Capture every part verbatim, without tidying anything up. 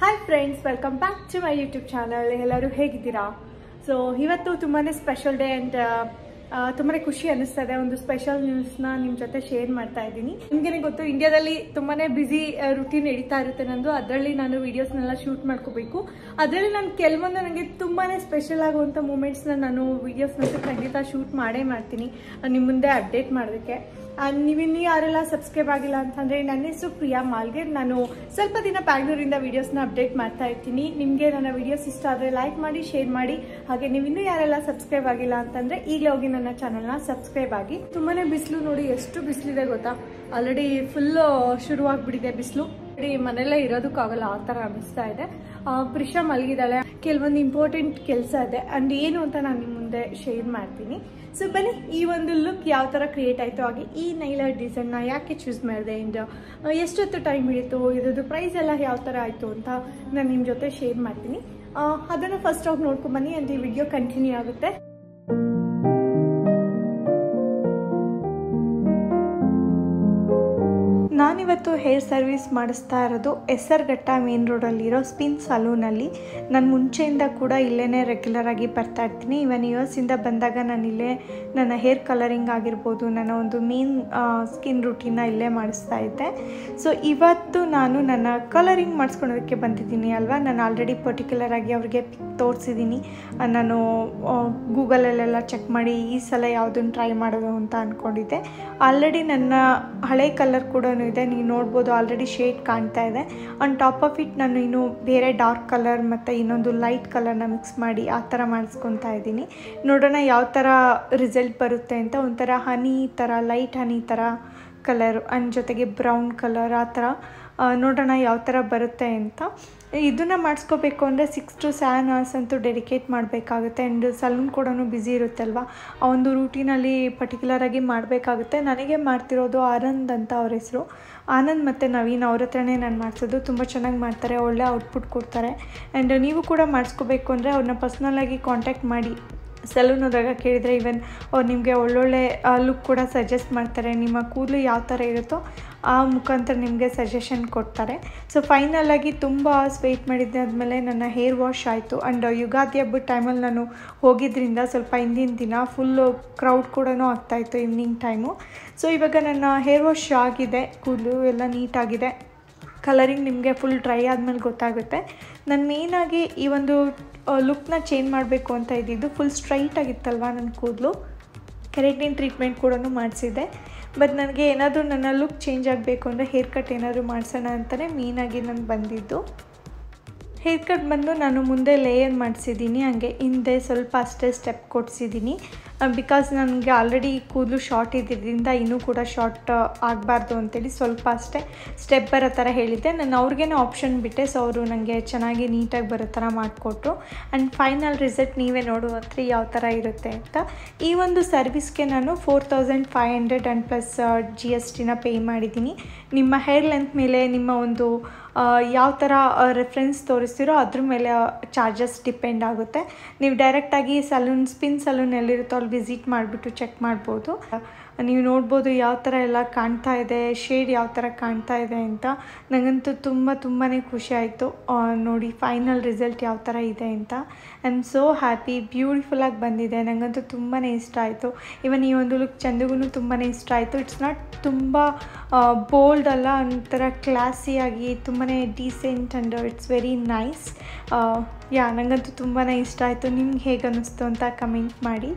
Hi friends, welcome back to my YouTube channel. ಎಲ್ಲರೂ ಹೇಗಿದ್ದೀರಾ? So ಇವತ್ತು ತುಂಬಾ ಸ್ಪೆಷಲ್ ಡೇ ಆ್ಯಂಡ್ ತುಂಬಾ ಖುಷಿ ಅನ್ನಿಸ್ತದೆ. ಒಂದು ಸ್ಪೆಷಲ್ ನ್ಯೂಸ್ನ ನಿಮ್ಮ ಜೊತೆ ಶೇರ್ ಮಾಡ್ತಾ ಇದ್ದೀನಿ. ನಿಮಗೇನೆ ಗೊತ್ತು, ಇಂಡಿಯಾದಲ್ಲಿ ತುಂಬಾ ಬ್ಯುಸಿ ರುಟೀನ್ ನಡೀತಾ ಇರುತ್ತೆ ನಂದು. ಅದರಲ್ಲಿ ನಾನು ವೀಡಿಯೋಸ್ನೆಲ್ಲ ಶೂಟ್ ಮಾಡ್ಕೋಬೇಕು. ಅದರಲ್ಲಿ ನಾನು ಕೆಲವೊಂದು ನನಗೆ ತುಂಬಾ ಸ್ಪೆಷಲ್ ಆಗುವಂಥ ಮೂಮೆಂಟ್ಸ್ನ ನಾನು ವೀಡಿಯೋಸ್ನಂತೂ ಖಂಡಿತ ಶೂಟ್ ಮಾಡೇ ಮಾಡ್ತೀನಿ ನಿಮ್ಮ ಮುಂದೆ ಅಪ್ಡೇಟ್ ಮಾಡೋದಕ್ಕೆ. ನೀವಿನ್ನೂ ಯಾರೆಲ್ಲ ಸಬ್ಸ್ಕ್ರೈಬ್ ಆಗಿಲ್ಲ ಅಂತಂದರೆ, ನನ್ನ ಹೆಸರು ಪ್ರಿಯಾ ಮಾಲ್ಗೆ. ನಾನು ಸ್ವಲ್ಪ ದಿನ ಬ್ಯಾಂಗ್ಳೂರಿಂದ ವೀಡಿಯೋಸ್ನ ಅಪ್ಡೇಟ್ ಮಾಡ್ತಾ ಇರ್ತೀನಿ. ನಿಮಗೆ ನನ್ನ ವೀಡಿಯೋಸ್ ಇಷ್ಟ ಆದರೆ ಲೈಕ್ ಮಾಡಿ, ಶೇರ್ ಮಾಡಿ. ಹಾಗೆ ನೀವಿನ್ನೂ ಯಾರೆಲ್ಲ ಸಬ್ಸ್ಕ್ರೈಬ್ ಆಗಿಲ್ಲ ಅಂತಂದರೆ ಈಗಲೇ ಹೋಗಿ ನನ್ನ ಚಾನಲ್ನ ಸಬ್ಸ್ಕ್ರೈಬ್ ಆಗಿ. ತುಂಬಾ ಬಿಸಿಲು ನೋಡಿ, ಎಷ್ಟು ಬಿಸಿಲಿದೆ ಗೊತ್ತಾ. ಆಲ್ರೆಡಿ ಫುಲ್ ಶುರುವಾಗ್ಬಿಟ್ಟಿದೆ ಬಿಸಿಲು. ಮನೆಯಲ್ಲೇ ಇರೋದಕ್ಕಾಗಲ್ಲ, ಆ ಥರ ಅನ್ನಿಸ್ತಾ ಇದೆ. ಪ್ರಿಷಾ ಮಲಗಿದ್ದಾಳೆ. ಕೆಲವೊಂದು ಇಂಪಾರ್ಟೆಂಟ್ ಕೆಲಸ ಇದೆ ಅಂಡ್ ಏನು ಅಂತ ನಾನು ನಿಮ್ಮ ಮುಂದೆ ಶೇರ್ ಮಾಡ್ತೀನಿ. ಸೊ ಬನ್ನಿ, ಈ ಒಂದು ಲುಕ್ ಯಾವ ಥರ ಕ್ರಿಯೇಟ್ ಆಯಿತು, ಹಾಗೆ ಈ ನೈಲರ್ ಡಿಸೈನ್ನ ಯಾಕೆ ಚೂಸ್ ಮಾಡಿದೆ ಆ್ಯಂಡ್ ಎಷ್ಟೊತ್ತು ಟೈಮ್ ಹಿಡಿತು, ಇದ್ರದ್ದು ಪ್ರೈಸ್ ಎಲ್ಲ ಯಾವ ಥರ ಆಯಿತು ಅಂತ ನಾನು ನಿಮ್ಮ ಜೊತೆ ಶೇರ್ ಮಾಡ್ತೀನಿ. ಅದನ್ನು ಫಸ್ಟ್ ಹೋಗಿ ನೋಡ್ಕೊಂಬನ್ನಿ ಆ್ಯಂಡ್ ಈ ವಿಡಿಯೋ ಕಂಟಿನ್ಯೂ ಆಗುತ್ತೆ. ನಾನಿವತ್ತು ಹೇರ್ ಸರ್ವಿಸ್ ಮಾಡಿಸ್ತಾ ಇರೋದು ಹೆಸರುಘಟ್ಟ ಮೇನ್ ರೋಡಲ್ಲಿರೋ ಸ್ಪಿನ್ ಸಲೂನಲ್ಲಿ. ನಾನು ಮುಂಚೆಯಿಂದ ಕೂಡ ಇಲ್ಲೇ ರೆಗ್ಯುಲರ್ ಆಗಿ ಬರ್ತಾ ಇರ್ತೀನಿ. ಇವನ್ ಯು ಎಸ್ ಇಂದ ಬಂದಾಗ ನಾನು ಇಲ್ಲೇ ನನ್ನ ಹೇರ್ ಕಲರಿಂಗ್ ಆಗಿರ್ಬೋದು, ನನ್ನ ಒಂದು ಮೇನ್ ಸ್ಕಿನ್ ರೂಟೀನ್ನ ಇಲ್ಲೇ ಮಾಡಿಸ್ತಾ ಇದ್ದೆ. ಸೊ ಇವತ್ತು ನಾನು ನನ್ನ ಕಲರಿಂಗ್ ಮಾಡಿಸ್ಕೊಳೋದಕ್ಕೆ ಬಂದಿದ್ದೀನಿ ಅಲ್ವಾ. ನಾನು ಆಲ್ರೆಡಿ ಪರ್ಟಿಕ್ಯುಲರ್ ಆಗಿ ಅವ್ರಿಗೆ ತೋರಿಸಿದ್ದೀನಿ. ನಾನು ಗೂಗಲಲ್ಲೆಲ್ಲ ಚೆಕ್ ಮಾಡಿ ಈ ಸಲ ಯಾವುದನ್ನು ಟ್ರೈ ಮಾಡೋದು ಅಂತ ಅಂದ್ಕೊಂಡಿದ್ದೆ. ಆಲ್ರೆಡಿ ನನ್ನ ಹಳೆ ಕಲರ್ ಕೂಡ ಇದೆ, ನೀವು ನೋಡ್ಬೋದು. ಆಲ್ರೆಡಿ ಶೇಡ್ ಕಾಣ್ತಾ ಇದೆ. ಆನ್ ಟಾಪ್ ಆಫ್ ಇಟ್ ನಾನು ಇನ್ನು ಬೇರೆ ಡಾರ್ಕ್ ಕಲರ್ ಮತ್ತು ಇನ್ನೊಂದು ಲೈಟ್ ಕಲರ್ನ ಮಿಕ್ಸ್ ಮಾಡಿ ಆ ಥರ ಮಾಡಿಸ್ಕೊತಾ ಇದ್ದೀನಿ. ನೋಡೋಣ ಯಾವ ಥರ ರಿಸಲ್ಟ್ ಬರುತ್ತೆ ಅಂತ. ಒಂಥರ ಹನಿ ಥರ, ಲೈಟ್ ಹನಿ ಥರ ಕಲರ್ ಅಂಡ್ ಜೊತೆಗೆ ಬ್ರೌನ್ ಕಲರ್, ಆ ಥರ ನೋಡೋಣ ಯಾವ ಥರ ಬರುತ್ತೆ ಅಂತ. ಇದನ್ನು ಮಾಡಿಸ್ಕೋಬೇಕು ಅಂದರೆ ಸಿಕ್ಸ್ ಟು ಸೆವೆನ್ ಅವರ್ಸ್ ಅಂತೂ ಡೆಡಿಕೇಟ್ ಮಾಡಬೇಕಾಗುತ್ತೆ. ಆ್ಯಂಡ್ ಸಲೂನ್ ಕೂಡ ಬ್ಯುಸಿ ಇರುತ್ತಲ್ವ, ಆ ಒಂದು ರೂಟೀನಲ್ಲಿ ಪರ್ಟಿಕ್ಯುಲರಾಗಿ ಮಾಡಬೇಕಾಗುತ್ತೆ. ನನಗೆ ಮಾಡ್ತಿರೋದು ಆನಂದ್ ಅಂತ ಅವ್ರ ಹೆಸರು. ಆನಂದ್ ಮತ್ತು ನವೀನ್, ಅವ್ರ ಹತ್ರನೇ ನಾನು ಮಾಡಿಸೋದು. ತುಂಬ ಚೆನ್ನಾಗಿ ಮಾಡ್ತಾರೆ, ಒಳ್ಳೆ ಔಟ್ಪುಟ್ ಕೊಡ್ತಾರೆ. ಆ್ಯಂಡ್ ನೀವು ಕೂಡ ಮಾಡಿಸ್ಕೋಬೇಕು ಅಂದರೆ ಅವ್ರನ್ನ ಪರ್ಸ್ನಲಾಗಿ ಕಾಂಟ್ಯಾಕ್ಟ್ ಮಾಡಿ. ಸಲೂನ್ ಹೋದಾಗ ಕೇಳಿದರೆ ಇವನ್ ಅವ್ರು ನಿಮಗೆ ಒಳ್ಳೊಳ್ಳೆ ಲುಕ್ ಕೂಡ ಸಜೆಸ್ಟ್ ಮಾಡ್ತಾರೆ. ನಿಮ್ಮ ಕೂದಲು ಯಾವ ಥರ ಇರುತ್ತೋ ಆ ಮುಖಾಂತರ ನಿಮಗೆ ಸಜೆಷನ್ ಕೊಡ್ತಾರೆ. ಸೊ ಫೈನಲಾಗಿ ತುಂಬ ವೆಯ್ಟ್ ಮಾಡಿದ್ದೆ ಆದಮೇಲೆ ನನ್ನ ಹೇರ್ ವಾಶ್ ಆಯಿತು. ಆ್ಯಂಡ್ ಯುಗಾದಿ ಹಬ್ಬದ ಟೈಮಲ್ಲಿ ನಾನು ಹೋಗಿದ್ದರಿಂದ ಸ್ವಲ್ಪ ಹಿಂದಿನ ದಿನ ಫುಲ್ಲು ಕ್ರೌಡ್ ಕೂಡ ಆಗ್ತಾಯಿತ್ತು ಈವ್ನಿಂಗ್ ಟೈಮು. ಸೊ ಇವಾಗ ನನ್ನ ಹೇರ್ ವಾಶ್ ಆಗಿದೆ, ಕೂದಲು ಎಲ್ಲ ನೀಟಾಗಿದೆ. ಕಲರಿಂಗ್ ನಿಮಗೆ ಫುಲ್ ಡ್ರೈ ಆದಮೇಲೆ ಗೊತ್ತಾಗುತ್ತೆ. ನಾನು ಮೇಯ್ನಾಗಿ ಈ ಒಂದು ಲುಕ್ನ ಚೇಂಜ್ ಮಾಡಬೇಕು ಅಂತ ಇದ್ದಿದ್ದು. ಫುಲ್ ಸ್ಟ್ರೈಟ್ ಆಗಿತ್ತಲ್ವ ನನ್ನ ಕೂದಲು, ಕೆರಾಟಿನ್ ಟ್ರೀಟ್ಮೆಂಟ್ ಕೂಡ ಮಾಡಿಸಿದ್ದೆ. ಬಟ್ ನನಗೆ ಏನಾದರೂ ನನ್ನ ಲುಕ್ ಚೇಂಜ್ ಆಗಬೇಕು ಅಂದರೆ ಹೇರ್ ಕಟ್ ಏನಾದರೂ ಮಾಡಿಸೋಣ ಅಂತಲೇ ಮೇಯ್ನಾಗಿ ನಾನು ಬಂದಿದ್ದು. ಹೇರ್ ಕಟ್ ಬಂದು ನಾನು ಮುಂದೆ ಲೇಯರ್ ಮಾಡಿಸಿದ್ದೀನಿ, ಹಾಗೆ ಹಿಂದೆ ಸ್ವಲ್ಪ ಅಷ್ಟೇ ಸ್ಟೆಪ್ ಕೊಡಿಸಿದ್ದೀನಿ. ಬಿಕಾಸ್ ನನಗೆ ಆಲ್ರೆಡಿ ಕೂದಲು ಶಾರ್ಟ್ ಇದ್ದಿದ್ದರಿಂದ ಇನ್ನೂ ಕೂಡ ಶಾರ್ಟ್ ಆಗಬಾರ್ದು ಅಂತೇಳಿ ಸ್ವಲ್ಪ ಅಷ್ಟೇ ಸ್ಟೆಪ್ ಬರೋ ಥರ ಹೇಳಿದ್ದೆ. ನಾನು ಅವ್ರಿಗೇನೆ ಆಪ್ಷನ್ ಬಿಟ್ಟೆ. ಸೊ ಅವರು ನನಗೆ ಚೆನ್ನಾಗಿ ನೀಟಾಗಿ ಬರೋ ಥರ ಮಾಡಿಕೊಟ್ರು. ಆ್ಯಂಡ್ ಫೈನಲ್ ರಿಸಲ್ಟ್ ನೀವೇ ನೋಡುವಂತ್ರಿ ಯಾವ ಥರ ಇರುತ್ತೆ ಅಂತ. ಈ ಒಂದು ಸರ್ವಿಸ್ಗೆ ನಾನು four thousand five hundred and plus G S ಟಿನ ಪೇ ಮಾಡಿದ್ದೀನಿ. ನಿಮ್ಮ ಹೇರ್ ಲೆಂತ್ ಮೇಲೆ, ನಿಮ್ಮ ಒಂದು ಯಾವ ಥರ ರೆಫರೆನ್ಸ್ ತೋರಿಸ್ತೀರೋ ಅದ್ರ ಮೇಲೆ ಚಾರ್ಜಸ್ ಡಿಪೆಂಡ್ ಆಗುತ್ತೆ. ನೀವು ಡೈರೆಕ್ಟಾಗಿ ಸಲೂನ್, ಸ್ಪಿನ್ ಸಲೂನ್ ಎಲ್ಲಿರುತ್ತೋ ಅಲ್ಲಿ ವಿಸಿಟ್ ಮಾಡಿಬಿಟ್ಟು ಚೆಕ್ ಮಾಡ್ಬೋದು. ನೀವು ನೋಡ್ಬೋದು ಯಾವ ಥರ ಎಲ್ಲ ಕಾಣ್ತಾ ಇದೆ, ಶೇಡ್ ಯಾವ ಥರ ಕಾಣ್ತಾ ಇದೆ ಅಂತ. ನನಗಂತೂ ತುಂಬ ತುಂಬಾ ಖುಷಿ ಆಯಿತು ನೋಡಿ ಫೈನಲ್ ರಿಸಲ್ಟ್ ಯಾವ ಥರ ಇದೆ ಅಂತ. I am so happy. ಬ್ಯೂಟಿಫುಲ್ಲಾಗಿ ಬಂದಿದೆ, ನನಗಂತೂ ತುಂಬಾ ಇಷ್ಟ ಆಯಿತು. ಇವನ್ ಈ ಒಂದು ಲುಕ್ ಚಂದಿಗೂ ತುಂಬಾ ಇಷ್ಟ ಆಯಿತು. ಇಟ್ಸ್ ನಾಟ್ ತುಂಬ ಬೋಲ್ಡ್ ಅಲ್ಲ, ಒಂಥರ ಕ್ಲಾಸಿಯಾಗಿ ತುಂಬಾ decent and it's very nice. Yeah ನನಗಂತೂ ತುಂಬಾ ಇಷ್ಟ ಆಯಿತು. ನಿಮ್ಗೆ ಹೇಗೆ ಅನ್ನಿಸ್ತು ಅಂತ ಕಮೆಂಟ್ ಮಾಡಿ.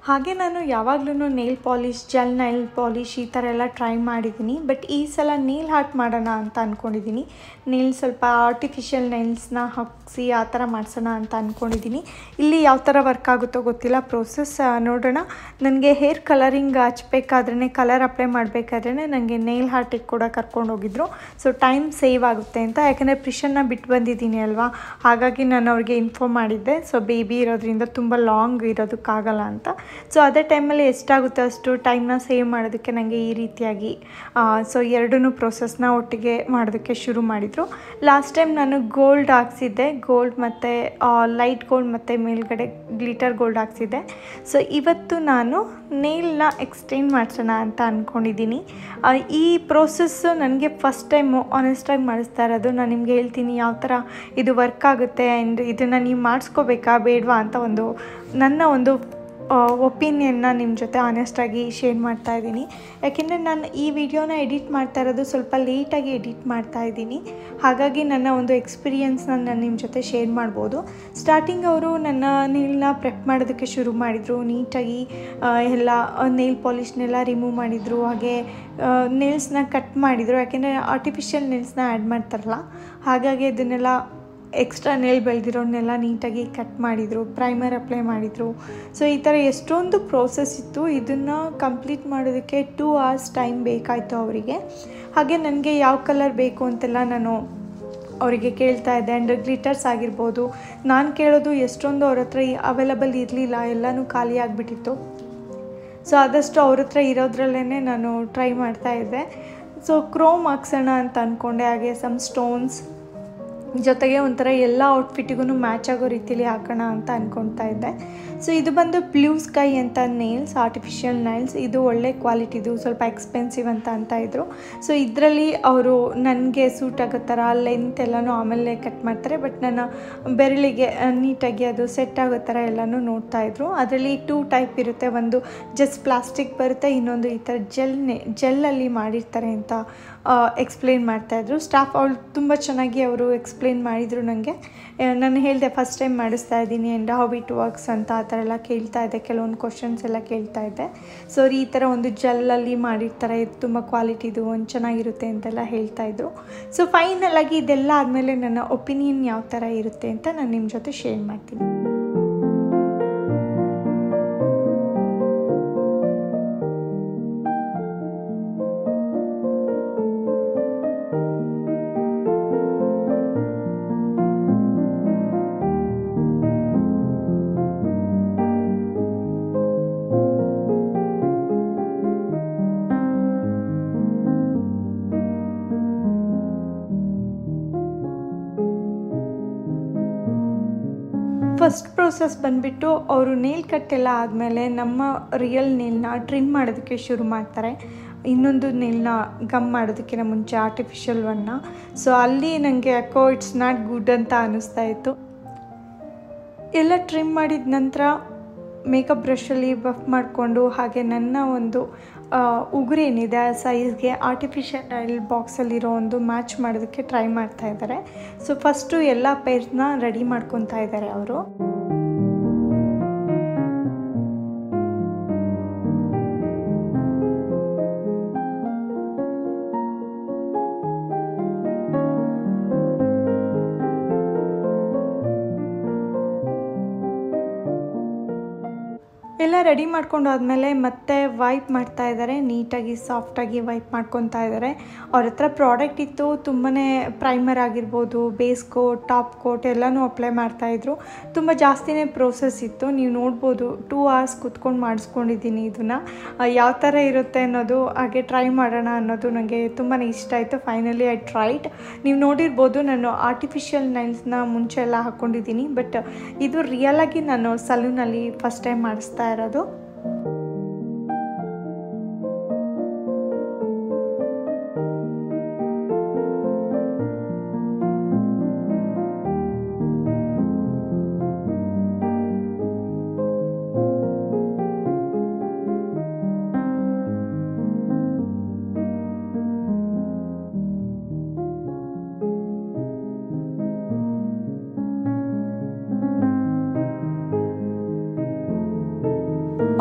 ಹಾಗೆ ನಾನು ಯಾವಾಗಲೂ nail polish, gel nail polish ಈ ಥರ ಎಲ್ಲ ಟ್ರೈ ಮಾಡಿದ್ದೀನಿ. ಬಟ್ ಈ ಸಲ ನೇಲ್ ಆರ್ಟ್ ಮಾಡೋಣ ಅಂತ ಅಂದ್ಕೊಂಡಿದ್ದೀನಿ. ನೇಲ್ ಸ್ವಲ್ಪ ಆರ್ಟಿಫಿಷಿಯಲ್ ನೈಲ್ಸ್ನ ಹಾಕಿಸಿ ಆ ಥರ ಮಾಡಿಸೋಣ ಅಂತ ಅಂದ್ಕೊಂಡಿದ್ದೀನಿ. ಇಲ್ಲಿ ಯಾವ ಥರ ವರ್ಕ್ ಆಗುತ್ತೋ ಗೊತ್ತಿಲ್ಲ, ಪ್ರೋಸೆಸ್ ನೋಡೋಣ. ನನಗೆ ಹೇರ್ ಕಲರಿಂಗ್ ಹಚ್ಬೇಕಾದ್ರೇ, ಕಲರ್ ಅಪ್ಲೈ ಮಾಡಬೇಕಾದ್ರೇ ನನಗೆ ನೇಲ್ ಆರ್ಟಿಗೆ ಕೂಡ ಕರ್ಕೊಂಡು ಹೋಗಿದ್ರು. ಸೊ ಟೈಮ್ ಸೇವ್ ಆಗುತ್ತೆ ಅಂತ, ಯಾಕಂದರೆ ಪ್ರಿಷನ್ನ ಬಿಟ್ಟು ಬಂದಿದ್ದೀನಿ ಅಲ್ವಾ, ಹಾಗಾಗಿ ನಾನು ಅವ್ರಿಗೆ ಇನ್ಫಾರ್ಮ್ ಮಾಡಿದ್ದೆ. ಸೊ ಬೇಬಿ ಇರೋದ್ರಿಂದ ತುಂಬ ಲಾಂಗ್ ಇರೋದಕ್ಕಾಗಲ್ಲ ಅಂತ. ಸೊ ಅದೇ ಟೈಮಲ್ಲಿ ಎಷ್ಟಾಗುತ್ತೆ ಅಷ್ಟು ಟೈಮ್ನ ಸೇವ್ ಮಾಡೋದಕ್ಕೆ ನನಗೆ ಈ ರೀತಿಯಾಗಿ ಸೊ ಎರಡೂ ಪ್ರೋಸೆಸ್ನ ಒಟ್ಟಿಗೆ ಮಾಡೋದಕ್ಕೆ ಶುರು ಮಾಡಿದರು. ಲಾಸ್ಟ್ ಟೈಮ್ ನಾನು ಗೋಲ್ಡ್ ಹಾಕ್ಸಿದ್ದೆ, ಗೋಲ್ಡ್ ಮತ್ತು ಲೈಟ್ ಗೋಲ್ಡ್ ಮತ್ತು ಮೇಲ್ಗಡೆ ಗ್ಲಿಟರ್ ಗೋಲ್ಡ್ ಹಾಕ್ಸಿದ್ದೆ. ಸೊ ಇವತ್ತು ನಾನು ನೇಲ್ನ ಎಕ್ಸ್ಟೆಂಡ್ ಮಾಡಿಸೋಣ ಅಂತ ಅಂದ್ಕೊಂಡಿದ್ದೀನಿ. ಈ ಪ್ರೋಸೆಸ್ಸು ನನಗೆ ಫಸ್ಟ್ ಟೈಮು ಆನೆಸ್ಟಾಗಿ ಮಾಡಿಸ್ತಾ ಇರೋದು. ನಾನು ನಿಮಗೆ ಹೇಳ್ತೀನಿ ಯಾವ ಥರ ಇದು ವರ್ಕ್ ಆಗುತ್ತೆ ಆ್ಯಂಡ್ ಇದನ್ನು ನೀವು ಮಾಡಿಸ್ಕೋಬೇಕಾ ಬೇಡವಾ ಅಂತ ಒಂದು ನನ್ನ ಒಂದು ಒಪಿನಿಯನ್ನ ನಿಮ್ಮ ಜೊತೆ ಆನೆಸ್ಟಾಗಿ ಶೇರ್ ಮಾಡ್ತಾ ಇದ್ದೀನಿ. ಯಾಕೆಂದರೆ ನಾನು ಈ ವಿಡಿಯೋನ ಎಡಿಟ್ ಮಾಡ್ತಾ ಇರೋದು ಸ್ವಲ್ಪ ಲೇಟಾಗಿ ಎಡಿಟ್ ಮಾಡ್ತಾ ಇದ್ದೀನಿ, ಹಾಗಾಗಿ ನನ್ನ ಒಂದು ಎಕ್ಸ್ಪೀರಿಯೆನ್ಸ್ನ ನಾನು ನಿಮ್ಮ ಜೊತೆ ಶೇರ್ ಮಾಡ್ಬೋದು. ಸ್ಟಾರ್ಟಿಂಗ್ ಅವರು ನನ್ನ ನೇಲ್ನ ಪ್ರೆಪ್ ಮಾಡೋದಕ್ಕೆ ಶುರು ಮಾಡಿದರು. ನೀಟಾಗಿ ಎಲ್ಲ ನೇಲ್ ಪಾಲಿಷ್ನೆಲ್ಲ ರಿಮೂವ್ ಮಾಡಿದರು, ಹಾಗೆ ನೇಲ್ಸ್ನ ಕಟ್ ಮಾಡಿದರು. ಯಾಕೆಂದರೆ ಆರ್ಟಿಫಿಷಿಯಲ್ ನೇಲ್ಸ್ನ ಆ್ಯಡ್ ಮಾಡ್ತಾರಲ್ಲ, ಹಾಗಾಗಿ ಅದನ್ನೆಲ್ಲ ಎಕ್ಸ್ಟ್ರಾ ನೇಲ್ ಬೆಳೆದಿರೋನ್ನೆಲ್ಲ ನೀಟಾಗಿ ಕಟ್ ಮಾಡಿದರು, ಪ್ರೈಮರ್ ಅಪ್ಲೈ ಮಾಡಿದರು. ಸೊ ಈ ಥರ ಎಷ್ಟೊಂದು ಪ್ರೋಸೆಸ್ ಇತ್ತು. ಇದನ್ನು ಕಂಪ್ಲೀಟ್ ಮಾಡೋದಕ್ಕೆ ಟೂ ಅವರ್ಸ್ ಟೈಮ್ ಬೇಕಾಯಿತು ಅವರಿಗೆ. ಹಾಗೆ ನನಗೆ ಯಾವ ಕಲರ್ ಬೇಕು ಅಂತೆಲ್ಲ ನಾನು ಅವರಿಗೆ ಕೇಳ್ತಾ ಇದ್ದೆ. ಆ್ಯಂಡ್ ಗ್ಲಿಟರ್ಸ್ ಆಗಿರ್ಬೋದು, ನಾನು ಕೇಳೋದು ಎಷ್ಟೊಂದು ಅವ್ರ ಹತ್ರ ಅವೈಲಬಲ್ ಇರಲಿಲ್ಲ, ಎಲ್ಲನೂ ಖಾಲಿ ಆಗಿಬಿಟ್ಟಿತ್ತು. ಸೊ ಆದಷ್ಟು ಅವ್ರ ಹತ್ರ ಇರೋದ್ರಲ್ಲೇ ನಾನು ಟ್ರೈ ಮಾಡ್ತಾಯಿದ್ದೆ. ಸೊ ಕ್ರೋಮ್ ಹಾಕ್ಸೋಣ ಅಂತ ಅಂದ್ಕೊಂಡೆ, ಹಾಗೆ ಸಮ್ ಸ್ಟೋನ್ಸ್ ಜೊತೆಗೆ ಒಂಥರ ಎಲ್ಲ ಔಟ್ಫಿಟ್ಟಿಗೂ ಮ್ಯಾಚ್ ಆಗೋ ರೀತಿಲಿ ಹಾಕೋಣ ಅಂತ ಅಂದ್ಕೊಳ್ತಾ ಇದ್ದೆ. ಸೊ ಇದು ಬಂದು ಬ್ಲೂ ಸ್ಕೈ ಅಂತ ನೇಲ್ಸ್, ಆರ್ಟಿಫಿಷಿಯಲ್ ನೈಲ್ಸ್. ಇದು ಒಳ್ಳೆ ಕ್ವಾಲಿಟಿದು, ಸ್ವಲ್ಪ ಎಕ್ಸ್ಪೆನ್ಸಿವ್ ಅಂತ ಅಂತ ಇದ್ದರು. ಸೊ ಇದರಲ್ಲಿ ಅವರು ನನಗೆ ಸೂಟ್ ಆಗೋ ಥರ ಲೆಂತ್ ಎಲ್ಲನೂ ಆಮೇಲೆ ಕಟ್ ಮಾಡ್ತಾರೆ, ಬಟ್ ನನ್ನ ಬೆರಳಿಗೆ ನೀಟಾಗಿ ಅದು ಸೆಟ್ ಆಗೋ ಥರ ಎಲ್ಲನೂ ನೋಡ್ತಾಯಿದ್ರು. ಅದರಲ್ಲಿ ಟೂ ಟೈಪ್ ಇರುತ್ತೆ, ಒಂದು ಜಸ್ಟ್ ಪ್ಲಾಸ್ಟಿಕ್ ಬರುತ್ತೆ, ಇನ್ನೊಂದು ಈ ಥರ ಜೆಲ್ನೆ ಜೆಲ್ಲಲ್ಲಿ ಮಾಡಿರ್ತಾರೆ ಅಂತ ಎಕ್ಸ್ಪ್ಲೇನ್ ಮಾಡ್ತಾಯಿದ್ರು. ಸ್ಟಾಫ್ ಅವಳು ತುಂಬ ಚೆನ್ನಾಗಿ ಅವರು ಎಕ್ಸ್ಪ್ಲೇನ್ ಮಾಡಿದರು ನನಗೆ. ನಾನು ಹೇಳಿದೆ ಫಸ್ಟ್ ಟೈಮ್ ಮಾಡಿಸ್ತಾ ಇದ್ದೀನಿ ಆ್ಯಂಡ್ ಹೌ ಇಟ್ ವರ್ಕ್ಸ್ ಅಂತ ಆ ಥರ ಎಲ್ಲ ಕೇಳ್ತಾ ಇದ್ದೆ, ಕೆಲವೊಂದು ಕ್ವಶನ್ಸ್ ಎಲ್ಲ ಕೇಳ್ತಾ ಇದ್ದೆ. ಸೊ ಈ ಥರ ಒಂದು ಜೆಲ್ಲಲ್ಲಿ ಮಾಡಿರ್ತಾರೆ, ಇದು ತುಂಬ ಕ್ವಾಲಿಟಿದು, ಒಂದು ಚೆನ್ನಾಗಿರುತ್ತೆ ಅಂತೆಲ್ಲ ಹೇಳ್ತಾಯಿದ್ರು. ಸೊ ಫೈನಲಾಗಿ ಇದೆಲ್ಲ ಆದಮೇಲೆ ನನ್ನ ಒಪಿನಿಯನ್ ಯಾವ ಥರ ಇರುತ್ತೆ ಅಂತ ನಾನು ನಿಮ್ಮ ಜೊತೆ ಶೇರ್ ಮಾಡ್ತೀನಿ. ಫಸ್ಟ್ ಪ್ರೋಸೆಸ್ ಬಂದುಬಿಟ್ಟು ಅವರು ನೇಲ್ ಕಟ್ ಎಲ್ಲ ಆದಮೇಲೆ ನಮ್ಮ ರಿಯಲ್ ನೇಲ್ನ ಟ್ರಿಮ್ ಮಾಡೋದಕ್ಕೆ ಶುರು ಮಾಡ್ತಾರೆ. ಇನ್ನೊಂದು ನೇಲ್ನ ಗಮ್ ಮಾಡೋದಕ್ಕಿಂತ ಮುಂಚೆ ಆರ್ಟಿಫಿಷಿಯಲ್ ಒನ್ನ. ಸೊ ಅಲ್ಲಿ ನನಗೆ ಯಾಕೋ ಇಟ್ಸ್ ನಾಟ್ ಗುಡ್ ಅಂತ ಅನ್ನಿಸ್ತಾ ಇತ್ತು. ಎಲ್ಲ ಟ್ರಿಮ್ ಮಾಡಿದ ನಂತರ ಮೇಕಪ್ ಬ್ರಷಲ್ಲಿ ಬಫ್ ಮಾಡಿಕೊಂಡು, ಹಾಗೆ ನನ್ನ ಒಂದು ಉಗುರು ಏನಿದೆ ಆ ಸೈಜ್ಗೆ ಆರ್ಟಿಫಿಷಿಯಲ್ ನೈಲ್ ಬಾಕ್ಸಲ್ಲಿರೋ ಒಂದು ಮ್ಯಾಚ್ ಮಾಡೋದಕ್ಕೆ ಟ್ರೈ ಮಾಡ್ತಾ ಇದ್ದಾರೆ. ಸೊ ಫಸ್ಟು ಎಲ್ಲ ಪೇರ್ಸ್ನ ರೆಡಿ ಮಾಡ್ಕೊತಾ ಇದ್ದಾರೆ ಅವರು. ಎಲ್ಲ ರೆಡಿ ಮಾಡ್ಕೊಂಡು ಆದಮೇಲೆ ಮತ್ತೆ ವೈಪ್ ಮಾಡ್ತಾ ಇದ್ದಾರೆ, ನೀಟಾಗಿ ಸಾಫ್ಟಾಗಿ ವೈಪ್ ಮಾಡ್ಕೊತಾ ಇದ್ದಾರೆ. ಅವ್ರ ಹತ್ರ ಪ್ರಾಡಕ್ಟ್ ಇತ್ತು, ತುಂಬಾ ಪ್ರೈಮರ್ ಆಗಿರ್ಬೋದು, ಬೇಸ್ ಕೋಟ್, ಟಾಪ್ ಕೋಟ್ ಎಲ್ಲನೂ ಅಪ್ಲೈ ಮಾಡ್ತಾಯಿದ್ರು. ತುಂಬ ಜಾಸ್ತಿನೇ ಪ್ರೋಸೆಸ್ ಇತ್ತು. ನೀವು ನೋಡ್ಬೋದು, ಟೂ ಅವರ್ಸ್ ಕುತ್ಕೊಂಡು ಮಾಡಿಸ್ಕೊಂಡಿದ್ದೀನಿ ಇದನ್ನು. ಯಾವ ಥರ ಇರುತ್ತೆ ಅನ್ನೋದು, ಹಾಗೆ ಟ್ರೈ ಮಾಡೋಣ ಅನ್ನೋದು ನನಗೆ ತುಂಬಾ ಇಷ್ಟ ಆಯಿತು. Finally I tried. ನೀವು ನೋಡಿರ್ಬೋದು, ನಾನು ಆರ್ಟಿಫಿಷಿಯಲ್ ನೈಲ್ಸ್ನ ಮುಂಚೆ ಎಲ್ಲ ಹಾಕ್ಕೊಂಡಿದ್ದೀನಿ, ಬಟ್ ಇದು ರಿಯಲಾಗಿ ನಾನು ಸಲೂನಲ್ಲಿ ಫಸ್ಟ್ ಟೈಮ್ ಮಾಡಿಸ್ತಾ ಇರೋದು.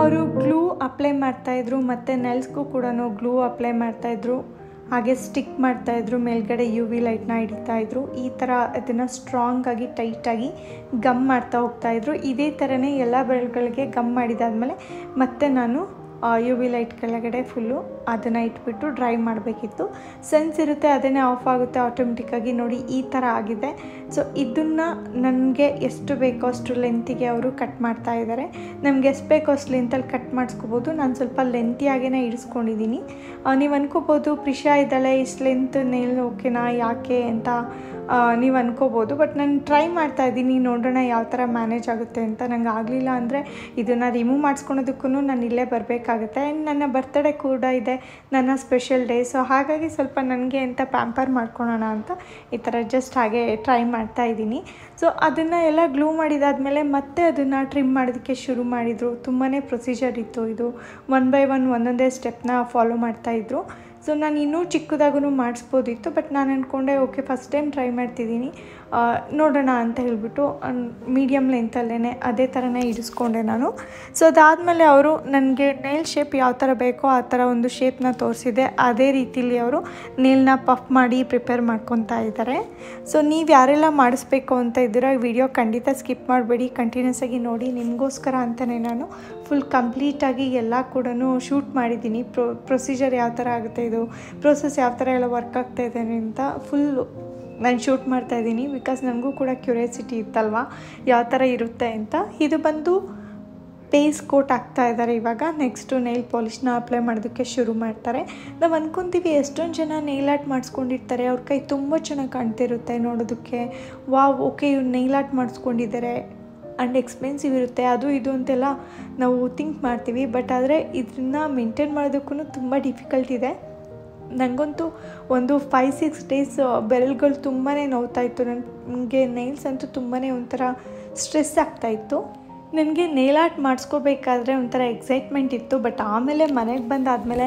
ಅವರು ಗ್ಲೂ ಅಪ್ಲೈ ಮಾಡ್ತಾಯಿದ್ರು ಮತ್ತು ನೆಲ್ಸ್ಗೂ ಕೂಡ ಗ್ಲೂ ಅಪ್ಲೈ ಮಾಡ್ತಾಯಿದ್ರು, ಹಾಗೆ ಸ್ಟಿಕ್ ಮಾಡ್ತಾಯಿದ್ರು, ಮೇಲ್ಗಡೆ ಯು ವಿ ಲೈಟ್ನ ಹಿಡಿತಾಯಿದ್ರು. ಈ ಥರ ಅದನ್ನು ಸ್ಟ್ರಾಂಗಾಗಿ ಟೈಟಾಗಿ ಗಮ್ ಮಾಡ್ತಾ ಹೋಗ್ತಾಯಿದ್ರು. ಇದೇ ಥರನೇ ಎಲ್ಲ ಬೆರಳುಗಳಿಗೆ ಗಮ್ ಮಾಡಿದಾದಮೇಲೆ ಮತ್ತೆ ನಾನು ಯು ವಿ ಲೈಟ್ ಕೆಳಗಡೆ ಫುಲ್ಲು ಅದನ್ನು ಇಟ್ಬಿಟ್ಟು ಡ್ರೈ ಮಾಡಬೇಕಿತ್ತು. ಸೆನ್ಸ್ ಇರುತ್ತೆ, ಅದನ್ನೇ ಆಫ್ ಆಗುತ್ತೆ ಆಟೋಮೆಟಿಕ್ಕಾಗಿ. ನೋಡಿ ಈ ಥರ ಆಗಿದೆ. ಸೊ ಇದನ್ನು ನನಗೆ ಎಷ್ಟು ಬೇಕೋ ಅಷ್ಟು ಲೆಂತಿಗೆ ಅವರು ಕಟ್ ಮಾಡ್ತಾ ಇದ್ದಾರೆ. ನಮಗೆ ಎಷ್ಟು ಬೇಕೋ ಅಷ್ಟು ಲೆಂತಲ್ಲಿ ಕಟ್ ಮಾಡಿಸ್ಕೋಬೋದು. ನಾನು ಸ್ವಲ್ಪ ಲೆಂತಿಯಾಗೇ ಇಡಿಸ್ಕೊಂಡಿದ್ದೀನಿ. ನೀವು ಅನ್ಕೋಬೋದು, ಪ್ರಿಷಾ ಇದ್ದಾಳೆ, ಇಷ್ಟು ಲೆಂತ್ ನೇಲ್ ಓಕೆನಾ ಯಾಕೆ ಅಂತ ನೀವು ಅನ್ಕೋಬೋದು. ಬಟ್ ನಾನು ಟ್ರೈ ಮಾಡ್ತಾ ಇದ್ದೀನಿ, ನೋಡೋಣ ಯಾವ ಥರ ಮ್ಯಾನೇಜ್ ಆಗುತ್ತೆ ಅಂತ. ನಂಗೆ ಆಗಲಿಲ್ಲ ಅಂದರೆ ಇದನ್ನು ರಿಮೂವ್ ಮಾಡಿಸ್ಕೊಳೋದಕ್ಕೂ ನಾನು ಇಲ್ಲೇ ಬರಬೇಕಾಗುತ್ತೆ. ಆ್ಯಂಡ್ ನನ್ನ ಬರ್ತಡೇ ಕೂಡ ಇದೆ, ನನ್ನ ಸ್ಪೆಷಲ್ ಡೇ. ಸೊ ಹಾಗಾಗಿ ಸ್ವಲ್ಪ ನನಗೆ ಅಂತ ಪ್ಯಾಂಪರ್ ಮಾಡ್ಕೊಳೋಣ ಅಂತ ಈ ಥರ ಜಸ್ಟ್ ಹಾಗೆ ಟ್ರೈ ಮಾಡ್ತಾ ಇದ್ದೀನಿ. ಸೊ ಅದನ್ನು ಎಲ್ಲ ಗ್ಲೂ ಮಾಡಿದಾದಮೇಲೆ ಮತ್ತೆ ಅದನ್ನು ಟ್ರಿಮ್ ಮಾಡೋದಕ್ಕೆ ಶುರು ಮಾಡಿದರು. ತುಂಬಾ ಪ್ರೊಸೀಜರ್ ಇತ್ತು ಇದು. ಒನ್ ಬೈ ಒನ್ ಒಂದೊಂದೇ ಸ್ಟೆಪ್ನ ಫಾಲೋ ಮಾಡ್ತಾಯಿದ್ರು. ಸೊ ನಾನು ಇನ್ನೂ ಚಿಕ್ಕದಾಗೂ ಮಾಡಿಸ್ಬೋದಿತ್ತು, ಬಟ್ ನಾನು ಅಂದ್ಕೊಂಡೆ ಓಕೆ ಫಸ್ಟ್ ಟೈಮ್ ಟ್ರೈ ಮಾಡ್ತಿದ್ದೀನಿ, ನೋಡೋಣ ಅಂತ ಹೇಳಿಬಿಟ್ಟು ಮೀಡಿಯಮ್ ಲೆಂತಲ್ಲೇ ಅದೇ ಥರನೇ ಇಡಿಸ್ಕೊಂಡೆ ನಾನು. ಸೊ ಅದಾದಮೇಲೆ ಅವರು ನನಗೆ ನೇಲ್ ಶೇಪ್ ಯಾವ ಥರ ಬೇಕೋ ಆ ಥರ ಒಂದು ಶೇಪ್ನ ತೋರಿಸಿದೆ. ಅದೇ ರೀತಿಲಿ ಅವರು ನೇಲ್ನ ಪಫ್ ಮಾಡಿ ಪ್ರಿಪೇರ್ ಮಾಡ್ಕೊತಾ ಇದ್ದಾರೆ. ಸೊ ನೀವು ಯಾರೆಲ್ಲ ಮಾಡಿಸ್ಬೇಕು ಅಂತ ಇದ್ದೀರೋ ಈ ವಿಡಿಯೋ ಖಂಡಿತ ಸ್ಕಿಪ್ ಮಾಡಬೇಡಿ, ಕಂಟಿನ್ಯೂಸ್ ಆಗಿ ನೋಡಿ. ನಿಮಗೋಸ್ಕರ ಅಂತಲೇ ನಾನು ಫುಲ್ ಕಂಪ್ಲೀಟಾಗಿ ಎಲ್ಲ ಕೂಡ ಶೂಟ್ ಮಾಡಿದ್ದೀನಿ. ಪ್ರೊ ಪ್ರೊಸೀಜರ್ ಯಾವ ಥರ ಆಗುತ್ತೆ, ಇದು ಪ್ರೋಸೆಸ್ ಯಾವ ಥರ ಎಲ್ಲ ವರ್ಕ್ ಆಗ್ತಾಯಿದೆ ಅಂತ ಫುಲ್ಲು ನಾನು ಶೂಟ್ ಮಾಡ್ತಾಯಿದ್ದೀನಿ. ಬಿಕಾಸ್ ನನಗೂ ಕೂಡ ಕ್ಯೂರಿಯಾಸಿಟಿ ಇತ್ತಲ್ವ ಯಾವ ಥರ ಇರುತ್ತೆ ಅಂತ. ಇದು ಬಂದು ಬೇಸ್ ಕೋಟ್ ಆಗ್ತಾ ಇದ್ದಾರೆ. ಇವಾಗ ನೆಕ್ಸ್ಟು ನೈಲ್ ಪಾಲಿಷ್ನ ಅಪ್ಲೈ ಮಾಡೋದಕ್ಕೆ ಶುರು ಮಾಡ್ತಾರೆ. ನಾವು ಅಂದ್ಕೊತೀವಿ ಎಷ್ಟೊಂದು ಜನ ನೈಲ್ ಆರ್ಟ್ ಮಾಡಿಸ್ಕೊಂಡಿರ್ತಾರೆ, ಅವ್ರ ಕೈ ತುಂಬ ಚೆನ್ನಾಗಿ ಕಾಣ್ತಿರುತ್ತೆ ನೋಡೋದಕ್ಕೆ. ವಾವ್ ಓಕೆ ಇವ್ರು ನೈಲ್ ಆರ್ಟ್ ಮಾಡಿಸ್ಕೊಂಡಿದ್ದಾರೆ ಆ್ಯಂಡ್ ಎಕ್ಸ್ಪೆನ್ಸಿವ್ ಇರುತ್ತೆ ಅದು ಇದು ಅಂತೆಲ್ಲ ನಾವು ಥಿಂಕ್ ಮಾಡ್ತೀವಿ. ಬಟ್ ಆದರೆ ಇದನ್ನು ಮೇಂಟೈನ್ ಮಾಡೋದಕ್ಕೂ ತುಂಬ ಡಿಫಿಕಲ್ಟ್ ಇದೆ. ನನಗಂತೂ ಒಂದು ಫೈವ್ ಸಿಕ್ಸ್ ಡೇಸ್ ಬೆರಳುಗಳು ತುಂಬಾ ನೋವ್ತಾಯಿತ್ತು. ನನಗೆ ನೈಲ್ಸ್ ಅಂತೂ ತುಂಬಾ ಒಂಥರ ಸ್ಟ್ರೆಸ್ ಆಗ್ತಾಯಿತ್ತು. ನನಗೆ ನೇಲ್ ಆರ್ಟ್ ಮಾಡಿಸ್ಕೋಬೇಕಾದ್ರೆ ಒಂಥರ ಎಕ್ಸೈಟ್ಮೆಂಟ್ ಇತ್ತು. ಬಟ್ ಆಮೇಲೆ ಮನೆಗೆ ಬಂದಾದಮೇಲೆ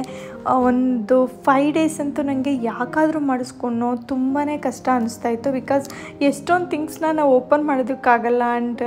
ಒಂದು ಫೈವ್ ಡೇಸ್ ಅಂತೂ ನನಗೆ ಯಾಕಾದರೂ ಮಾಡಿಸ್ಕೊಂಡು ತುಂಬಾ ಕಷ್ಟ ಅನ್ನಿಸ್ತಾಯಿತ್ತು. ಬಿಕಾಸ್ ಎಷ್ಟೊಂದು ಥಿಂಗ್ಸ್ನ ನಾವು ಓಪನ್ ಮಾಡೋದಕ್ಕಾಗಲ್ಲ ಆ್ಯಂಡ್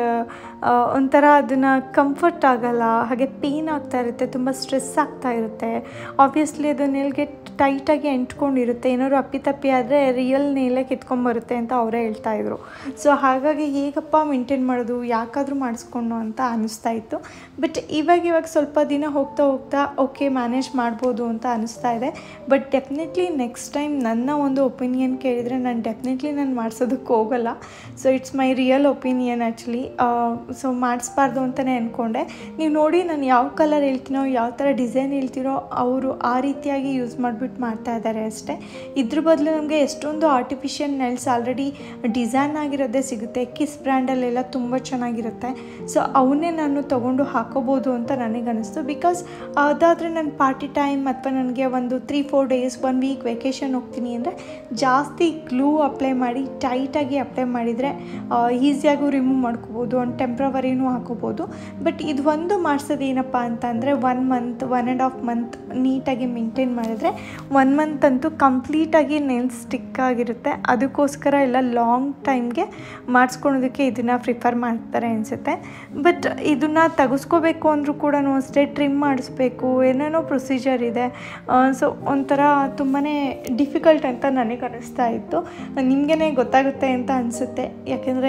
ಒಂಥರ ಅದನ್ನು ಕಂಫರ್ಟ್ ಆಗೋಲ್ಲ, ಹಾಗೆ ಪೇಯ್ನ್ ಆಗ್ತಾ ಇರುತ್ತೆ, ತುಂಬ ಸ್ಟ್ರೆಸ್ ಆಗ್ತಾ ಇರುತ್ತೆ. ಆಬ್ವಿಯಸ್ಲಿ ಅದು ನೇಲ್ಗೆ ಟೈಟಾಗಿ ಅಂಟ್ಕೊಂಡಿರುತ್ತೆ, ಏನಾದ್ರು ಅಪ್ಪಿತಪ್ಪಿ ಆದರೆ ರಿಯಲ್ ನೇಲೇ ಕಿತ್ಕೊಂಬರುತ್ತೆ ಅಂತ ಅವರೇ ಹೇಳ್ತಾಯಿದ್ರು. ಸೊ ಹಾಗಾಗಿ ಹೇಗಪ್ಪ ಮೇಂಟೈನ್ ಮಾಡೋದು, ಯಾಕಾದರೂ ಮಾಡಿಸ್ಕೊಂಡು ಅಂತ ಅನ್ನಿಸ್ತಾ ಇತ್ತು. ಬಟ್ ಇವಾಗ ಇವಾಗ ಸ್ವಲ್ಪ ದಿನ ಹೋಗ್ತಾ ಹೋಗ್ತಾ ಓಕೆ ಮ್ಯಾನೇಜ್ ಮಾಡ್ಬೋದು ಅಂತ ಅನ್ನಿಸ್ತಾ ಇದೆ. ಬಟ್ ಡೆಫಿನೆಟ್ಲಿ ನೆಕ್ಸ್ಟ್ ಟೈಮ್ ನನ್ನ ಒಂದು ಒಪಿನಿಯನ್ ಕೇಳಿದರೆ ನಾನು ಡೆಫಿನೆಟ್ಲಿ ನಾನು ಮಾಡಿಸೋದಕ್ಕೆ ಹೋಗಲ್ಲ. So it's my real opinion actually. So ಮಾಡಿಸ್ಬಾರ್ದು ಅಂತಲೇ ಅಂದ್ಕೊಂಡೆ. ನೀವು ನೋಡಿ ನಾನು ಯಾವ ಕಲರ್ ಹೇಳ್ತೀನೋ, ಯಾವ ಥರ ಡಿಸೈನ್ ಹೇಳ್ತೀರೋ ಅವರು ಆ ರೀತಿಯಾಗಿ ಯೂಸ್ ಮಾಡಿಬಿಟ್ಟು ಮಾಡ್ತಾ ಇದ್ದಾರೆ ಅಷ್ಟೇ. ಇದ್ರ ಬದಲು ನಮಗೆ ಎಷ್ಟೊಂದು ಆರ್ಟಿಫಿಷಿಯಲ್ ನೈಲ್ಸ್ ಆಲ್ರೆಡಿ ಡಿಸೈನ್ ಆಗಿರೋದೇ ಸಿಗುತ್ತೆ. ಕಿಸ್ ಬ್ರ್ಯಾಂಡಲ್ಲೆಲ್ಲ ತುಂಬ ಚೆನ್ನಾಗಿರುತ್ತೆ. ಸೊ ಅವನ್ನೇ ನಾನು ತೊಗೊಂಡು ಹಾಕೋಬೋದು ಅಂತ ನನಗೆ ಅನ್ನಿಸ್ತು. ಬಿಕಾಸ್ ಅದಾದರೆ ನನ್ನ ಪಾರ್ಟಿ ಟೈಮ್ ಅಥವಾ ನನಗೆ ಒಂದು three four days one week vacation ಹೋಗ್ತೀನಿ ಅಂದರೆ ಜಾಸ್ತಿ ಗ್ಲೂ ಅಪ್ಲೈ ಮಾಡಿ ಟೈಟಾಗಿ ಅಪ್ಲೈ ಮಾಡಿದರೆ ಈಸಿಯಾಗೂ ರಿಮೂವ್ ಮಾಡ್ಕೋಬೋದು, ಒಂದು ಟೆಂಪ್ರವರಿನೂ ಹಾಕೋಬೋದು. ಬಟ್ ಇದು ಒಂದು ಮಾಡಿಸೋದು ಏನಪ್ಪ ಅಂತ ಅಂದರೆ one month one and half month ನೀಟಾಗಿ ಮೇಂಟೈನ್ ಮಾಡಿದ್ರೆ ಒನ್ ಮಂತ್ ಅಂತೂ ಕಂಪ್ಲೀಟಾಗಿ ನೇಲ್ ಸ್ಟಿಕ್ ಆಗಿರುತ್ತೆ. ಅದಕ್ಕೋಸ್ಕರ ಎಲ್ಲ ಲಾಂಗ್ ಟೈಮ್ಗೆ ಮಾಡಿಸ್ಕೊಳೋದಕ್ಕೆ ಇದನ್ನು ಪ್ರಿಫರ್ ಮಾಡ್ತಾರೆ ಅನಿಸುತ್ತೆ. ಬಟ್ ಇದನ್ನು ತೆಗೆಸ್ಕೋಬೇಕು ಅಂದರೂ ಕೂಡ ಅಷ್ಟೇ ಟ್ರಿಮ್ ಮಾಡಿಸ್ಬೇಕು, ಏನೇನೋ ಪ್ರೊಸೀಜರ್ ಇದೆ. ಸೊ ಒಂಥರ ತುಂಬಾ ಡಿಫಿಕಲ್ಟ್ ಅಂತ ನನಗೆ ಅನ್ನಿಸ್ತಾ ಇತ್ತು. ನಿಮಗೇ ಗೊತ್ತಾಗುತ್ತೆ ಅಂತ ಅನಿಸುತ್ತೆ. ಯಾಕೆಂದರೆ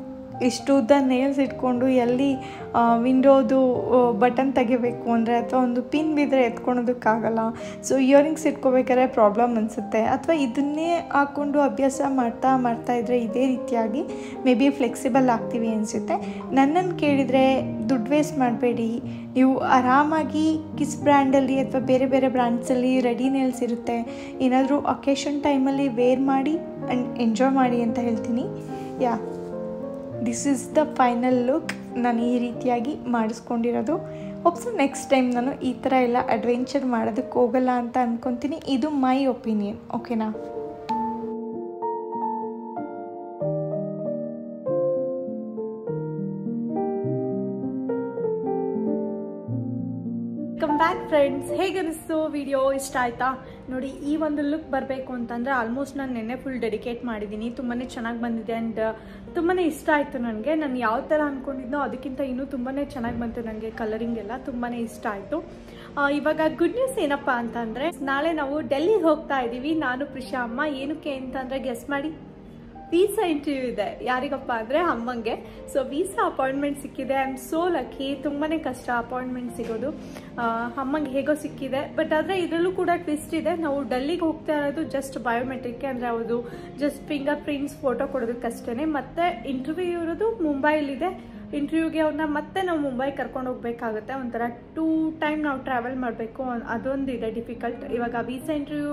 ಇಷ್ಟು ಉದ್ದ ನೇಲ್ಸ್ ಇಟ್ಕೊಂಡು ಎಲ್ಲಿ ವಿಂಡೋದು ಬಟನ್ ತೆಗಿಬೇಕು ಅಂದರೆ ಅಥವಾ ಒಂದು ಪಿನ್ ಬಿದ್ದರೆ ಎತ್ಕೊಳೋದಕ್ಕಾಗಲ್ಲ. ಸೊ ಇಯರಿಂಗ್ಸ್ ಇಟ್ಕೋಬೇಕಾದ್ರೆ ಪ್ರಾಬ್ಲಮ್ ಅನಿಸುತ್ತೆ. ಅಥವಾ ಇದನ್ನೇ ಹಾಕ್ಕೊಂಡು ಅಭ್ಯಾಸ ಮಾಡ್ತಾ ಮಾಡ್ತಾ ಇದ್ದರೆ ಇದೇ ರೀತಿಯಾಗಿ ಮೇ ಬಿ ಫ್ಲೆಕ್ಸಿಬಲ್ ಆಗ್ತೀವಿ ಅನಿಸುತ್ತೆ. ನನ್ನನ್ನು ಕೇಳಿದರೆ ದುಡ್ಡು ವೇಸ್ಟ್ ಮಾಡಬೇಡಿ, ನೀವು ಆರಾಮಾಗಿ ಕಿಸ್ ಬ್ರ್ಯಾಂಡಲ್ಲಿ ಅಥವಾ ಬೇರೆ ಬೇರೆ ಬ್ರ್ಯಾಂಡ್ಸಲ್ಲಿ ರೆಡಿ ನೇಲ್ಸ್ ಇರುತ್ತೆ, ಏನಾದರೂ ಅಕೇಶನ್ ಟೈಮಲ್ಲಿ ವೇರ್ ಮಾಡಿ ಆ್ಯಂಡ್ ಎಂಜಾಯ್ ಮಾಡಿ ಅಂತ ಹೇಳ್ತೀನಿ. Yeah this is the final look. ನಾನು ಈ ರೀತಿಯಾಗಿ ಮಾಡಿಸ್ಕೊಂಡಿರೋದು. ಹೋಪ್ಸು ನೆಕ್ಸ್ಟ್ ಟೈಮ್ ನಾನು ಈ ಥರ ಎಲ್ಲ ಅಡ್ವೆಂಚರ್ ಮಾಡೋದಕ್ಕೆ ಹೋಗಲ್ಲ ಅಂತ ಅಂದ್ಕೊತೀನಿ. ಇದು ಮೈ ಒಪಿನಿಯನ್, ಓಕೆನಾ? ವೆಲ್ಕಮ್ ಬ್ಯಾಕ್ ಫ್ರೆಂಡ್ಸ್, ಹೇಗೆ ಅನಿಸ್ತು ವಿಡಿಯೋ? ಇಷ್ಟ ಆಯ್ತಾ? ನೋಡಿ, ಈ ಒಂದು ಲುಕ್ ಬರಬೇಕು ಅಂತಂದರೆ ಆಲ್ಮೋಸ್ಟ್ ನಾನು ನೆನ್ನೆ ಫುಲ್ ಡೆಡಿಕೇಟ್ ಮಾಡಿದ್ದೀನಿ. ತುಂಬಾ ಚೆನ್ನಾಗಿ ಬಂದಿದೆ ಆ್ಯಂಡ್ ತುಂಬಾ ಇಷ್ಟ ಆಯಿತು ನನಗೆ. ನಾನು ಯಾವ ಥರ ಅಂದ್ಕೊಂಡಿದ್ನೋ ಅದಕ್ಕಿಂತ ಇನ್ನೂ ತುಂಬಾ ಚೆನ್ನಾಗಿ ಬಂತು ನನಗೆ. ಕಲರಿಂಗ್ ಎಲ್ಲ ತುಂಬಾ ಇಷ್ಟ ಆಯಿತು. ಇವಾಗ ಗುಡ್ ನ್ಯೂಸ್ ಏನಪ್ಪ ಅಂತಂದರೆ, ನಾಳೆ ನಾವು ಡೆಲ್ಲಿಗೆ ಹೋಗ್ತಾ ಇದ್ದೀವಿ, ನಾನು ಪ್ರಿಷಾ ಅಮ್ಮ. ಏನಕ್ಕೆ ಅಂತಂದರೆ ಗೆಸ್ ಮಾಡಿ, ವೀಸಾ ಇಂಟರ್ವ್ಯೂ ಇದೆ. ಯಾರಿಗಪ್ಪ ಅಂದರೆ ಅಮ್ಮಂಗೆ. ಸೊ ವೀಸಾ ಅಪಾಯಿಂಟ್ಮೆಂಟ್ ಸಿಕ್ಕಿದೆ. I am so lucky. ತುಂಬಾ ಕಷ್ಟ ಅಪಾಯಿಂಟ್ಮೆಂಟ್ ಸಿಗೋದು. ಅಮ್ಮಂಗೆ ಹೇಗೋ ಸಿಕ್ಕಿದೆ. ಬಟ್ ಆದರೆ ಇದರಲ್ಲೂ ಕೂಡ ಟ್ವಿಸ್ಟ್ ಇದೆ. ನಾವು ಡೆಲ್ಲಿಗೆ ಹೋಗ್ತಾ ಇರೋದು ಜಸ್ಟ್ ಬಯೋಮೆಟ್ರಿಕ್, ಅಂದರೆ ಅದು ಜಸ್ಟ್ ಫಿಂಗರ್ ಪ್ರಿಂಟ್ಸ್ ಫೋಟೋ ಕೊಡೋದಕ್ಕಷ್ಟೇ. ಮತ್ತು ಇಂಟರ್ವ್ಯೂ ಇರೋದು ಮುಂಬೈಲಿದೆ. ಇಂಟರ್ವ್ಯೂಗೆ ಅವ್ರನ್ನ ಮತ್ತೆ ನಾವು ಮುಂಬೈ ಕರ್ಕೊಂಡು ಹೋಗ್ಬೇಕಾಗುತ್ತೆ. ಒಂಥರ ಟೂ ಟೈಮ್ ನಾವು ಟ್ರಾವೆಲ್ ಮಾಡಬೇಕು. ಅದೊಂದು ಇದೆ ಡಿಫಿಕಲ್ಟ್. ಇವಾಗ ವೀಸಾ ಇಂಟರ್ವ್ಯೂ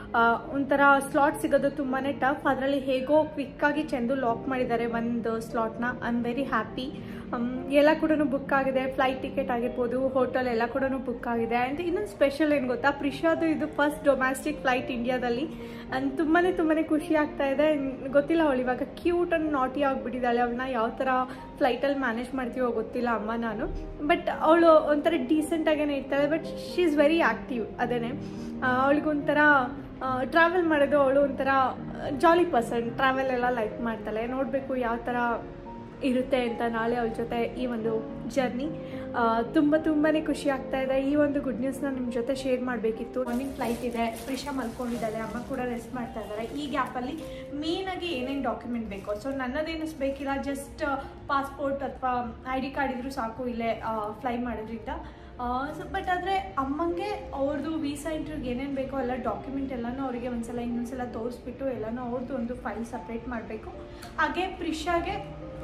ಒಂಥರ ಸ್ಲಾಟ್ ಸಿಗೋದು ತುಂಬಾ ಟಫ್. ಅದರಲ್ಲಿ ಹೇಗೋ ಕ್ವಿಕ್ಕಾಗಿ ಚೆಂದು ಲಾಕ್ ಮಾಡಿದ್ದಾರೆ ಒಂದು ಸ್ಲಾಟ್ನ. I am very happy. ಎಲ್ಲ ಕೂಡ ಬುಕ್ ಆಗಿದೆ. ಫ್ಲೈಟ್ ಟಿಕೆಟ್ ಆಗಿರ್ಬೋದು, ಹೋಟೆಲ್ ಎಲ್ಲ ಕೂಡ ಬುಕ್ ಆಗಿದೆ. ಆ್ಯಂಡ್ ಇನ್ನೊಂದು ಸ್ಪೆಷಲ್ ಏನು ಗೊತ್ತಾ, ಪ್ರಿಷಾದು ಇದು ಫಸ್ಟ್ ಡೊಮ್ಯಾಸ್ಟಿಕ್ ಫ್ಲೈಟ್ ಇಂಡಿಯಾದಲ್ಲಿ. ಆ್ಯಂಡ್ ತುಂಬಾ ತುಂಬಾ ಖುಷಿ ಆಗ್ತಾ ಇದೆ. ಗೊತ್ತಿಲ್ಲ, ಅವಳು ಇವಾಗ ಕ್ಯೂಟ್ ಆ್ಯಂಡ್ ನಾಟಿ ಆಗಿಬಿಟ್ಟಿದ್ದಾಳೆ. ಅವಳನ್ನ ಯಾವ ಥರ ಫ್ಲೈಟಲ್ಲಿ ಮ್ಯಾನೇಜ್ ಮಾಡ್ತೀವೋ ಗೊತ್ತಿಲ್ಲ ಅಮ್ಮ ನಾನು. ಬಟ್ ಅವಳು ಒಂಥರ ಡೀಸೆಂಟಾಗೇ ಇರ್ತಾಳೆ. But she is very active. ಅದೇನೆ ಅವಳಿಗೊಂಥರ ಟ್ರಾವೆಲ್ ಮಾಡೋದು, ಅವಳು ಒಂಥರ ಜಾಲಿ ಪರ್ಸನ್. ಟ್ರಾವೆಲ್ ಎಲ್ಲ ಲೈಕ್ ಮಾಡ್ತಾಳೆ. ನೋಡಬೇಕು ಯಾವ ಥರ ಇರುತ್ತೆ ಅಂತ ನಾಳೆ ಅವಳ ಜೊತೆ ಈ ಒಂದು ಜರ್ನಿ. ತುಂಬ ತುಂಬಾ ಖುಷಿ ಆಗ್ತಾ ಇದೆ. ಈ ಒಂದು ಗುಡ್ ನ್ಯೂಸ್ನ ನಿಮ್ಮ ಜೊತೆ ಶೇರ್ ಮಾಡಬೇಕಿತ್ತು. ಮಾರ್ನಿಂಗ್ ಫ್ಲೈಟ್ ಇದೆ. ಪ್ರಿಷಾ ಮಲ್ಕೊಂಡಿದ್ದಾಳೆ, ಅಮ್ಮ ಕೂಡ ರೆಸ್ಟ್ ಮಾಡ್ತಾ ಇದ್ದಾರೆ. ಈ ಗ್ಯಾಪಲ್ಲಿ ಮೇನಾಗಿ ಏನೇನು ಡಾಕ್ಯುಮೆಂಟ್ ಬೇಕೋ, ಸೊ ನನ್ನದೇನು ಬೇಕಿಲ್ಲ, ಜಸ್ಟ್ ಪಾಸ್ಪೋರ್ಟ್ ಅಥವಾ ಐ ಡಿ ಕಾರ್ಡ್ ಇದ್ರೂ ಸಾಕು ಇಲ್ಲೇ ಫ್ಲೈ ಮಾಡೋದ್ರಿಂದ. ಸೊ ಬಟ್ ಆದರೆ ಅಮ್ಮಂಗೆ ಅವ್ರದ್ದು ವೀಸಾ ಇಂಟರ್ವ್ಯೂಗೆ ಏನೇನು ಬೇಕೋ ಎಲ್ಲ ಡಾಕ್ಯುಮೆಂಟ್ ಎಲ್ಲನೂ ಅವರಿಗೆ ಒಂದ್ಸಲ ಇನ್ನೊಂದ್ಸಲ ತೋರಿಸ್ಬಿಟ್ಟು ಎಲ್ಲನೂ ಅವ್ರದ್ದು ಒಂದು ಫೈಲ್ ಸಪ್ರೇಟ್ ಮಾಡಬೇಕು. ಹಾಗೆ ಪ್ರಿಷಾಗೆ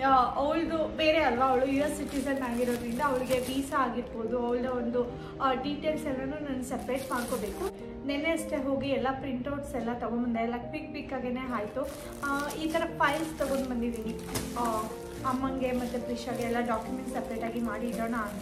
ಅವಳದು ಬೇರೆ ಅಲ್ವಾ, ಅವಳು ಯು ಎಸ್ ಸಿಟಿಸನ್ ಆಗಿರೋದ್ರಿಂದ ಅವಳಿಗೆ ವೀಸಾ ಆಗಿರ್ಬೋದು, ಅವಳ ಒಂದು ಡೀಟೇಲ್ಸ್ ಎಲ್ಲನೂ ನಾನು ಸಪ್ರೇಟ್ ಮಾಡ್ಕೋಬೇಕು. ನೆನ್ನೆ ಅಷ್ಟೇ ಹೋಗಿ ಎಲ್ಲ ಪ್ರಿಂಟೌಟ್ಸ್ ಎಲ್ಲ ತೊಗೊಂಡ್ಬಂದೆ. ಎಲ್ಲ ಕ್ವಿಕ್ ಕ್ವಿಕ್ಕಾಗೇ ಆಯಿತು. ಈ ಥರ ಫೈಲ್ಸ್ ತೊಗೊಂಡು ಬಂದಿದ್ದೀನಿ ಅಮ್ಮಂಗೆ ಮತ್ತು ಪ್ರಿಷಾಗೆ. ಎಲ್ಲ ಡಾಕ್ಯುಮೆಂಟ್ಸ್ ಸಪ್ರೇಟಾಗಿ ಮಾಡಿ ಇಡೋಣ ಅಂತ.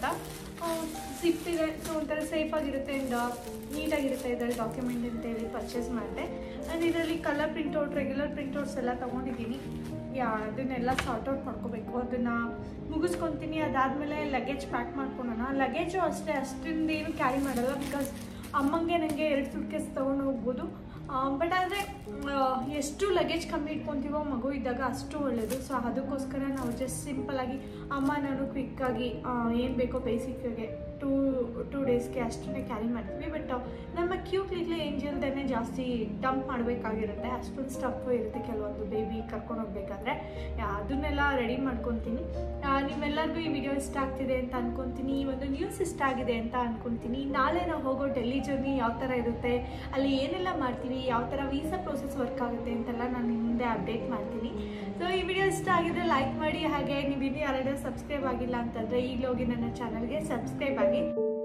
ಸಿಪ್ ಇದೆ, ಸೊ ಒಂಥರ ಸೇಫಾಗಿರುತ್ತೆ ಆ್ಯಂಡ್ ನೀಟಾಗಿರುತ್ತೆ ಇದರಲ್ಲಿ ಡಾಕ್ಯುಮೆಂಟ್ ಅಂತೇಳಿ ಪರ್ಚೇಸ್ ಮಾಡಿದೆ. ಆ್ಯಂಡ್ ಇದರಲ್ಲಿ ಕಲರ್ ಪ್ರಿಂಟೌಟ್, ರೆಗ್ಯುಲರ್ ಪ್ರಿಂಟೌಟ್ಸ್ ಎಲ್ಲ ತೊಗೊಂಡಿದ್ದೀನಿ. ಯಾ ಅದನ್ನೆಲ್ಲ ಸಾರ್ಟ್ಔಟ್ ಮಾಡ್ಕೋಬೇಕು. ಅದನ್ನು ಮುಗಿಸ್ಕೊತೀನಿ. ಅದಾದಮೇಲೆ ಲಗೇಜ್ ಪ್ಯಾಕ್ ಮಾಡ್ಕೊಳೋಣ. ಲಗೇಜು ಅಷ್ಟೇ, ಅಷ್ಟೊಂದೇನು ಕ್ಯಾರಿ ಮಾಡಲ್ಲ. ಬಿಕಾಸ್ ಅಮ್ಮಂಗೆ ನನಗೆ ಎರಡು ಸೂಟ್ಕೇಸ್ ತೊಗೊಂಡು ಹೋಗ್ಬೋದು. ಬಟ್ ಆದರೆ ಎಷ್ಟು ಲಗೇಜ್ ಕಮ್ಮಿ ಇಟ್ಕೊತೀವೋ ಮಗು ಇದ್ದಾಗ ಅಷ್ಟು ಒಳ್ಳೆಯದು. ಸೊ ಅದಕ್ಕೋಸ್ಕರ ನಾವು ಜಸ್ಟ್ ಸಿಂಪಲಾಗಿ ಅಮ್ಮ ನಾನು ಕ್ವಿಕ್ಕಾಗಿ ಏನು ಬೇಕೋ ಬೇಸಿಕ್ಗೆ ಟೂ ಟೂ ಡೇಸ್ಗೆ ಅಷ್ಟನ್ನೇ ಕ್ಯಾರಿ ಮಾಡ್ತೀವಿ. ಬಟ್ ನಮ್ಮ ಕ್ಯೂಟ್ ಲಿಟ್ಲ್ ಏಂಜಲ್ದೇ ಜಾಸ್ತಿ ಡಂಪ್ ಮಾಡಬೇಕಾಗಿರುತ್ತೆ. ಅಷ್ಟೊಂದು ಸ್ಟಫ್ ಇರುತ್ತೆ ಕೆಲವೊಂದು ಬೇಬಿ ಕರ್ಕೊಂಡು ಹೋಗ್ಬೇಕಾದ್ರೆ. ಅದನ್ನೆಲ್ಲ ರೆಡಿ ಮಾಡ್ಕೊತೀನಿ. ನಿಮ್ಮೆಲ್ಲರಿಗೂ ಈ ವಿಡಿಯೋ ಇಷ್ಟ ಆಗ್ತಿದೆ ಅಂತ ಅಂದ್ಕೊತೀನಿ. ಈ ಒಂದು ನ್ಯೂಸ್ ಇಷ್ಟ ಆಗಿದೆ ಅಂತ ಅಂದ್ಕೊತೀನಿ. ನಾಳೆ ನಾವು ಹೋಗೋ ಡೆಲ್ಲಿ ಜರ್ನಿ ಯಾವ ಥರ ಇರುತ್ತೆ, ಅಲ್ಲಿ ಏನೆಲ್ಲ ಮಾಡ್ತೀವಿ, ಯಾವ ಥರ ವೀಸಾ ಪ್ರೋಸೆಸ್ ವರ್ಕ್ ಆಗುತ್ತೆ ಅಂತೆಲ್ಲ ನಾನು ಹಿಂದೆ ಅಪ್ಡೇಟ್ ಮಾಡ್ತೀನಿ. ಸೊ ಈ ವಿಡಿಯೋ ಇಷ್ಟ ಆಗಿದ್ರೆ ಲೈಕ್ ಮಾಡಿ. ಹಾಗೆ ನೀವು ಇನ್ನೂ ಯಾರಾದ್ರೂ ಸಬ್ಸ್ಕ್ರೈಬ್ ಆಗಿಲ್ಲ ಅಂತಂದರೆ ಈಗಲೇ ಹೋಗಿ ನನ್ನ ಚಾನಲ್ಗೆ ಸಬ್ಸ್ಕ್ರೈಬ್ ಆಗಿ.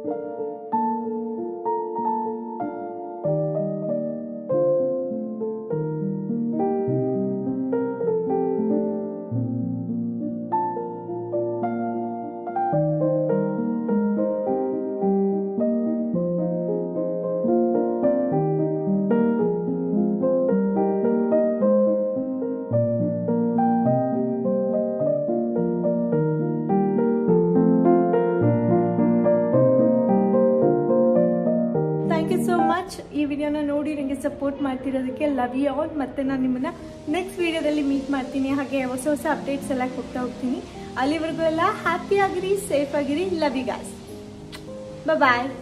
ಈ ವಿಡಿಯೋನ ನೋಡಿ ನನಗೆ ಸಪೋರ್ಟ್ ಮಾಡ್ತಿರೋದಕ್ಕೆ ಲವ್ ಯು ಆಲ್. ಮತ್ತು ನಾನು ನಿಮ್ಮನ್ನು ನೆಕ್ಸ್ಟ್ ವಿಡಿಯೋದಲ್ಲಿ ಮೀಟ್ ಮಾಡ್ತೀನಿ. ಹಾಗೆ ಹೊಸ ಹೊಸ ಅಪ್ಡೇಟ್ಸ್ ಎಲ್ಲ ಕೊಡ್ತಾ ಹೋಗ್ತೀನಿ. ಅಲ್ಲಿವರೆಗೂ ಎಲ್ಲ ಹ್ಯಾಪಿ ಆಗಿರಿ, ಸೇಫ್ ಆಗಿರಿ. Love you guys. ಬಾಯ್.